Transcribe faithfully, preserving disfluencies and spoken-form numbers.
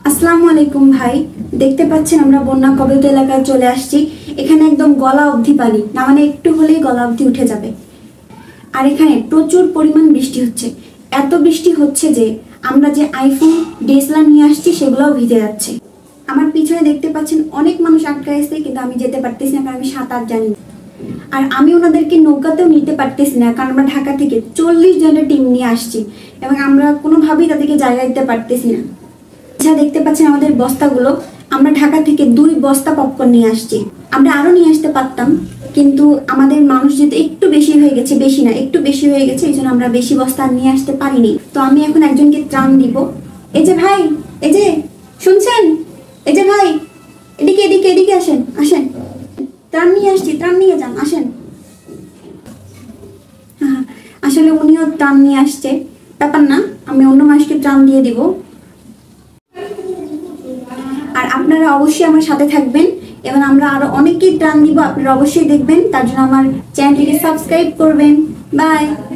আসসালামু আলাইকুম ভাই, দেখতে পাচ্ছেন আমরা বন্যা কবলিত এলাকায় চলে আসছি। এখানে একদম গলা অবধি পানি, না মানে একটু হলেই গলা অবধি উঠে যাবে। আর এখানে প্রচুর পরিমাণ বৃষ্টি হচ্ছে, এত বৃষ্টি হচ্ছে যে আমরা যে আইফোন ডিএসএলআর নিয়ে আসছি সেগুলোও ভিজে যাচ্ছে। আমার পিছনে দেখতে পাচ্ছেন অনেক মানুষ আটকে আছে, কিন্তু আমি যেতে পারতেছি না কারণ আমি সাঁতার জানি না। আর আমি ওনাদেরকে নৌকাতেও নিতে পারতেছি না কারণ আমরা ঢাকা থেকে চল্লিশ জনের টিম নিয়ে আসছি এবং আমরা কোনোভাবেই তাদেরকে জায়গা দিতে পারতেছি না। যা দেখতে পাচ্ছেন আমাদের বস্তাগুলো, আমরা ঢাকা থেকে দুই বস্তা পপকর্ন নিয়ে আসছি। আমরা আরো নিয়ে আসতে পারতাম, কিন্তু আমাদের মানুষ যেহেতু একটু বেশি হয়ে গেছে, বেশি না একটু বেশি হয়ে গেছে, এই জন্য আমরা বেশি বস্তা নিয়ে আসতে পারিনি। তো আমি এখন একজনকে ত্রাণ দিব। এই যে ভাই, এই যে শুনছেন, এই যে ভাই, এদিকে এদিকে এদিকে আসেন, আসেন, ত্রাণ নিয়ে আসছি, ত্রাণ নিয়ে যান, আসেন। হ্যাঁ, আসলে উনিও ত্রাণ নিয়ে আসছে, ব্যাপার না, আমি অন্য মানুষকে ত্রাণ দিয়ে দিব। আর আপনারা অবশ্যই আমার সাথে থাকবেন এবং আমরা আরো অনেককেই ত্রাণ দিব, আপনারা অবশ্যই দেখবেন। তার জন্য আমার চ্যানেলটিকে সাবস্ক্রাইব করবেন। বাই।